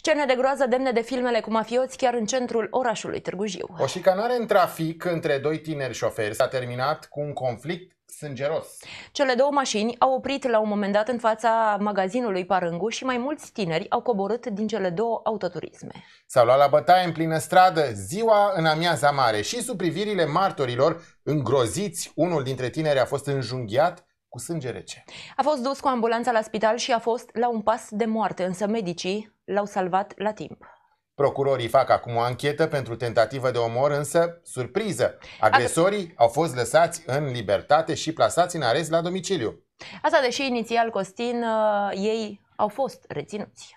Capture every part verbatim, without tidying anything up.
Scene de groază demne de filmele cu mafioți chiar în centrul orașului Târgu Jiu. O șicanare în trafic între doi tineri șoferi s-a terminat cu un conflict sângeros. Cele două mașini au oprit la un moment dat în fața magazinului Parângu și mai mulți tineri au coborât din cele două autoturisme. S-au luat la bătaie în plină stradă, ziua în amiaza mare, și sub privirile martorilor îngroziți, unul dintre tineri a fost înjunghiat cu sânge rece. A fost dus cu ambulanța la spital și a fost la un pas de moarte, însă medicii l-au salvat la timp. Procurorii fac acum o anchetă pentru tentativă de omor, însă, surpriză, agresorii au fost lăsați în libertate și plasați în arest la domiciliu. Asta deși inițial, Costin, ei au fost reținuți.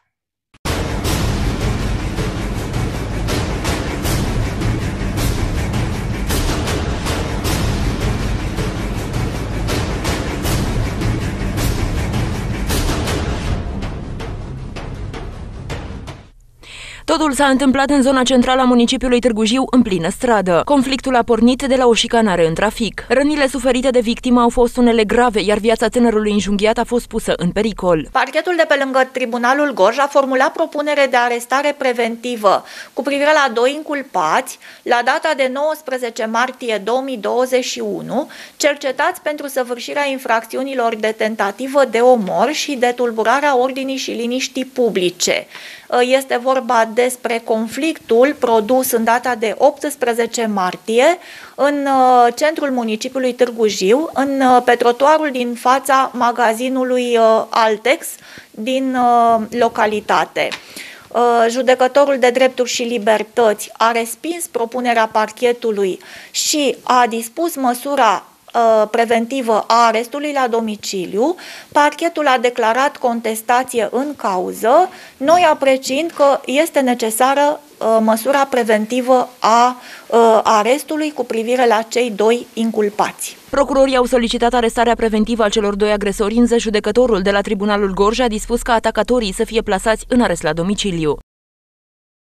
Totul s-a întâmplat în zona centrală a municipiului Târgu Jiu, în plină stradă. Conflictul a pornit de la o șicanare în trafic. Rănile suferite de victimă au fost unele grave, iar viața tânărului înjunghiat a fost pusă în pericol. Parchetul de pe lângă Tribunalul Gorj a formulat propunere de arestare preventivă cu privire la doi inculpați la data de nouăsprezece martie două mii douăzeci și unu, cercetați pentru săvârșirea infracțiunilor de tentativă de omor și de tulburarea ordinii și liniștii publice. Este vorba despre conflictul produs în data de optsprezece martie în centrul municipiului Târgu Jiu, în, pe trotuarul din fața magazinului Altex din localitate. Judecătorul de drepturi și libertăți a respins propunerea parchetului și a dispus măsura preventivă a arestului la domiciliu. Parchetul a declarat contestație în cauză, noi apreciind că este necesară măsura preventivă a arestului cu privire la cei doi inculpați. Procurorii au solicitat arestarea preventivă a celor doi agresori, însă judecătorul de la Tribunalul Gorj a dispus ca atacatorii să fie plasați în arest la domiciliu.